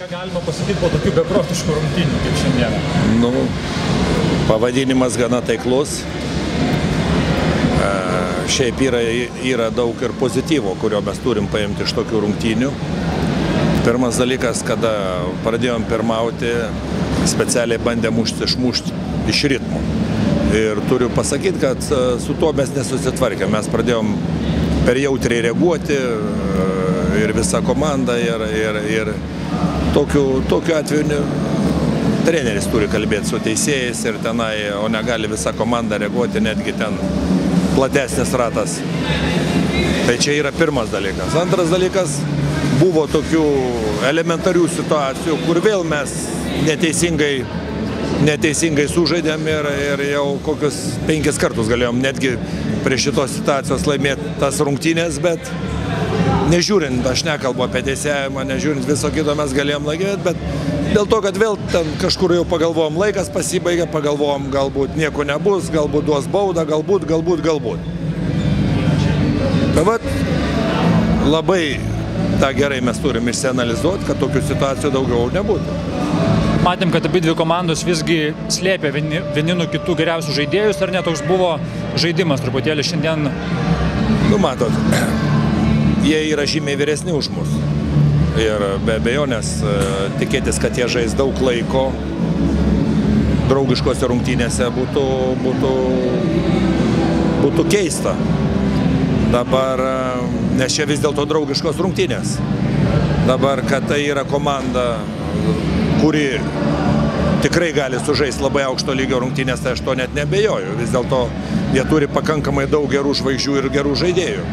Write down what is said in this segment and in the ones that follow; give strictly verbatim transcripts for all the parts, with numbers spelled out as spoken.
ką galima pasakyti po tokių beprotiškų rungtynių kaip šiandieną? Nu, pavadinimas gana taiklus. Šiaip yra, yra daug ir pozityvo, kurio mes turim paimti iš tokių rungtynių. Pirmas dalykas, kada pradėjom pirmauti, specialiai bandėm išmušti iš ritmo. Ir turiu pasakyti, kad su tuo mes nesusitvarkėm. Mes pradėjom per jautriai reaguoti ir visa komanda. Ir, ir, ir tokiu, tokiu atveju treneris turi kalbėti su teisėjais ir tenai, o negali visa komanda reaguoti, netgi ten platesnis ratas. Tai čia yra pirmas dalykas. Antras dalykas, buvo tokių elementarių situacijų, kur vėl mes neteisingai, neteisingai sužaidėm ir, ir jau kokius penkis kartus galėjom netgi prie šitos situacijos laimėti tas rungtynės, bet nežiūrint, aš nekalbu apie teisėjimą, nežiūrint viso kito mes galėjom laimėti, bet dėl to, kad vėl ten kažkur jau pagalvojom, laikas pasibaigė, pagalvojom, galbūt nieko nebus, galbūt duos baudą, galbūt, galbūt, galbūt. Tai vat, labai tą gerai mes turim išsianalizuoti, kad tokių situacijų daugiau nebūtų. Matėm, kad abi dvi komandos visgi slėpė vieni, vieni nuo kitų geriausių žaidėjus, ar ne toks buvo žaidimas truputėlį šiandien? Nu, matot, jie yra žymiai vyresni už mus. Ir be abejonės tikėtis, kad jie žais daug laiko draugiškose rungtynėse būtų, būtų, būtų keista. Dabar, nes čia vis dėlto draugiškos rungtynės. Dabar, kad tai yra komanda, kuri tikrai gali sužaisti labai aukšto lygio rungtynės, tai aš to net nebejoju. Vis dėlto jie turi pakankamai daug gerų žvaigždžių ir gerų žaidėjų.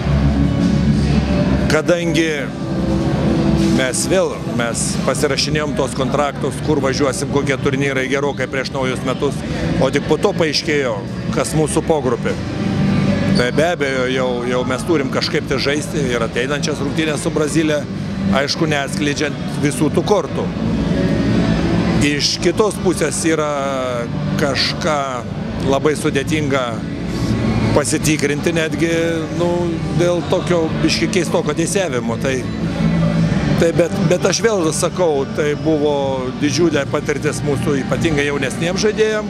Kadangi mes vėl, mes pasirašinėjom tos kontraktus, kur važiuosim, kokie turnyrai gerokai prieš naujus metus, o tik po to paaiškėjo, kas mūsų pogrupė. Tai be abejo, jau, jau mes turim kažkaip tai žaisti ir ateinančias rungtynės su Brazilija, aišku, neatskleidžiant visų tų kortų. Iš kitos pusės yra kažką labai sudėtinga pasitikrinti netgi, nu, dėl tokio biški keistoko teisėjimo. Tai Tai bet, bet aš vėl sakau, tai buvo didžiulė patirtis mūsų ypatingai jaunesniems žaidėjams.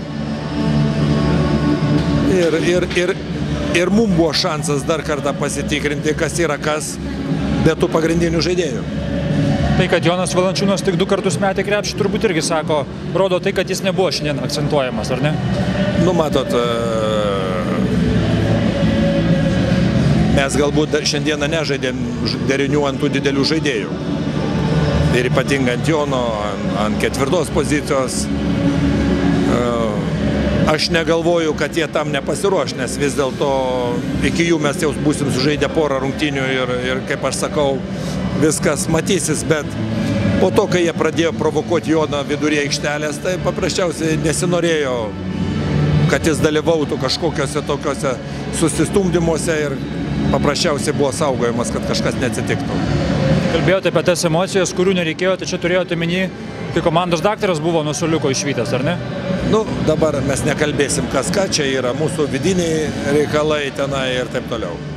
Ir, ir, ir, ir mums buvo šansas dar kartą pasitikrinti, kas yra kas, be tų pagrindinių žaidėjų. Tai, kad Jonas Valančiūnas tik du kartus metė krepšį, turbūt irgi sako, rodo tai, kad jis nebuvo šiandien akcentuojamas, ar ne? Nu, matot, mes galbūt šiandieną nežaidėm derinių ant tų didelių žaidėjų. Ir ypatingai ant Jono, ant, ant ketvirtos pozicijos. Aš negalvoju, kad jie tam nepasiruoš, nes vis dėlto iki jų mes jau būsim sužaidę porą rungtynių ir, ir, kaip aš sakau, viskas matysis, bet po to, kai jie pradėjo provokuoti Joną viduryje aikštelės, tai paprasčiausiai nesinorėjo, kad jis dalyvautų kažkokiuose tokiuose susistumdymuose ir paprasčiausiai buvo saugojimas, kad kažkas neatsitiktų. Kalbėjote apie tas emocijas, kurių nereikėjo, tai čia turėjote minį, kai komandos daktaras buvo nuo suoliuko išvytas, ar ne? Nu, dabar mes nekalbėsim kas ką, čia yra mūsų vidiniai reikalai tenai ir taip toliau.